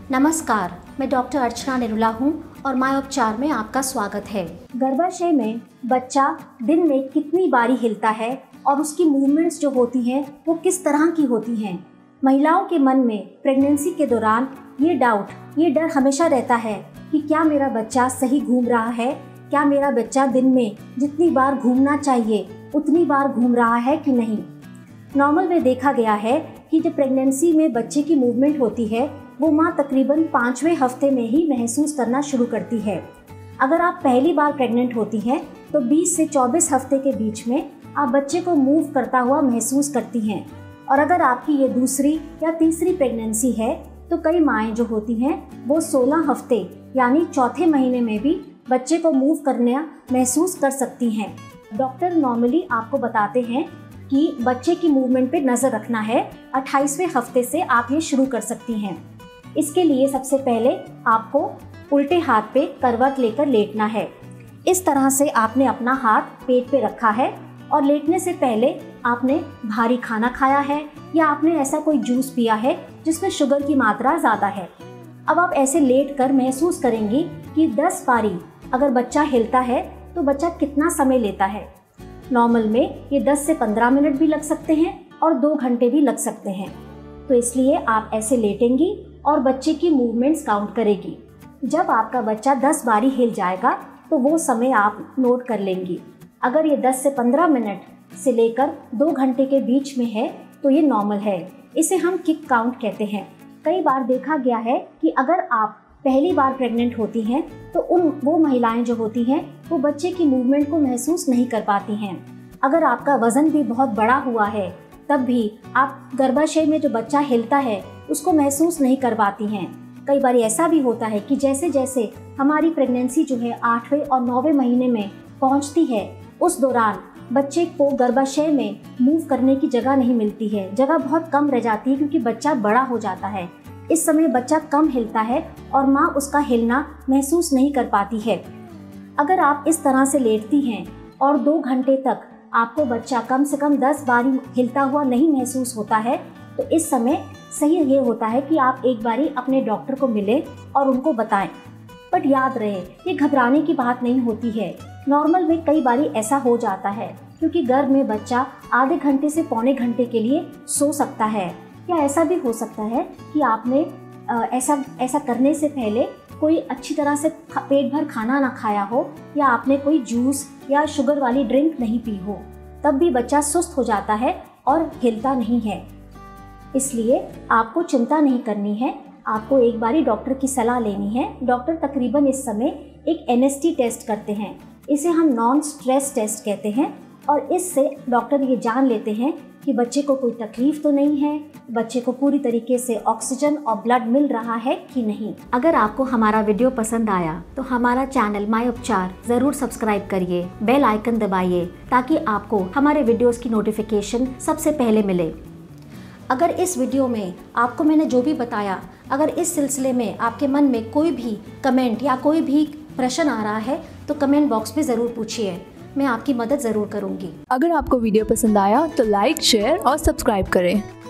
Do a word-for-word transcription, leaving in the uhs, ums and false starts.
नमस्कार, मैं डॉक्टर अर्चना निरुला हूँ और माय उपचार में आपका स्वागत है। गर्भाशय में बच्चा दिन में कितनी बारी हिलता है और उसकी मूवमेंट्स जो होती हैं वो किस तरह की होती हैं। महिलाओं के मन में प्रेगनेंसी के दौरान ये डाउट, ये डर हमेशा रहता है कि क्या मेरा बच्चा सही घूम रहा है, क्या मेरा बच्चा दिन में जितनी बार घूमना चाहिए उतनी बार घूम रहा है कि नहीं। नॉर्मल में देखा गया है कि जब प्रेगनेंसी में बच्चे की मूवमेंट होती है वो माँ तकरीबन पाँचवें हफ्ते में ही महसूस करना शुरू करती है। अगर आप पहली बार प्रेग्नेंट होती हैं तो बीस से चौबीस हफ्ते के बीच में आप बच्चे को मूव करता हुआ महसूस करती हैं। और अगर आपकी ये दूसरी या तीसरी प्रेगनेंसी है तो कई माएँ जो होती हैं वो सोलह हफ्ते यानी चौथे महीने में भी बच्चे को मूव करने महसूस कर सकती हैं। डॉक्टर नॉर्मली आपको बताते हैं कि बच्चे की मूवमेंट पे नज़र रखना है। अट्ठाईसवें हफ्ते से आप ये शुरू कर सकती हैं। इसके लिए सबसे पहले आपको उल्टे हाथ पे करवट लेकर लेटना है। इस तरह से आपने अपना हाथ पेट पे रखा है और लेटने से पहले आपने भारी खाना खाया है या आपने ऐसा कोई जूस पिया है जिसमें शुगर की मात्रा ज़्यादा है। अब आप ऐसे लेट कर महसूस करेंगी कि दस बारी अगर बच्चा हिलता है तो बच्चा कितना समय लेता है। नॉर्मल में ये दस से पंद्रह मिनट भी लग सकते हैं और दो घंटे भी लग सकते हैं। तो इसलिए आप ऐसे लेटेंगी और बच्चे की मूवमेंट्स काउंट करेगी। जब आपका बच्चा दस बारी हिल जाएगा तो वो समय आप नोट कर लेंगी। अगर ये दस से पंद्रह मिनट से लेकर दो घंटे के बीच में है तो ये नॉर्मल है। इसे हम किक काउंट कहते हैं। कई बार देखा गया है कि अगर आप पहली बार प्रेग्नेंट होती हैं तो उन वो महिलाएं जो होती हैं वो बच्चे की मूवमेंट को महसूस नहीं कर पाती हैं। अगर आपका वज़न भी बहुत बड़ा हुआ है तब भी आप गर्भाशय में जो बच्चा हिलता है उसको महसूस नहीं कर पाती हैं। कई बार ऐसा भी होता है कि जैसे जैसे हमारी प्रेगनेंसी जो है आठवें और नौवें महीने में पहुंचती है उस दौरान बच्चे को गर्भाशय में मूव करने की जगह नहीं मिलती है। जगह बहुत कम रह जाती है क्योंकि बच्चा बड़ा हो जाता है। इस समय बच्चा कम हिलता है और माँ उसका हिलना महसूस नहीं कर पाती है। अगर आप इस तरह से लेटती हैं और दो घंटे तक आपको बच्चा कम से कम दस बारी हिलता हुआ नहीं महसूस होता है तो इस समय सही ये होता है कि आप एक बारी अपने डॉक्टर को मिलें और उनको बताएं। बट याद रहे ये घबराने की बात नहीं होती है। नॉर्मल में कई बारी ऐसा हो जाता है क्योंकि गर्भ में बच्चा आधे घंटे से पौने घंटे के लिए सो सकता है या ऐसा भी हो सकता है कि आपने ऐसा ऐसा करने से पहले कोई अच्छी तरह से पेट भर खाना ना खाया हो या आपने कोई जूस या शुगर वाली ड्रिंक नहीं पी हो, तब भी बच्चा सुस्त हो जाता है और हिलता नहीं है। इसलिए आपको चिंता नहीं करनी है। आपको एक बारी डॉक्टर की सलाह लेनी है। डॉक्टर तकरीबन इस समय एक एन एस टी टेस्ट करते हैं। इसे हम नॉन स्ट्रेस टेस्ट कहते हैं और इससे डॉक्टर ये जान लेते हैं कि बच्चे को कोई तकलीफ तो नहीं है, बच्चे को पूरी तरीके से ऑक्सीजन और ब्लड मिल रहा है कि नहीं। अगर आपको हमारा वीडियो पसंद आया तो हमारा चैनल माय उपचार ज़रूर सब्सक्राइब करिए, बेल आइकन दबाइए ताकि आपको हमारे वीडियोस की नोटिफिकेशन सबसे पहले मिले। अगर इस वीडियो में आपको मैंने जो भी बताया, अगर इस सिलसिले में आपके मन में कोई भी कमेंट या कोई भी प्रश्न आ रहा है तो कमेंट बॉक्स में ज़रूर पूछिए, मैं आपकी मदद ज़रूर करूँगी। अगर आपको वीडियो पसंद आया तो लाइक, शेयर और सब्सक्राइब करें।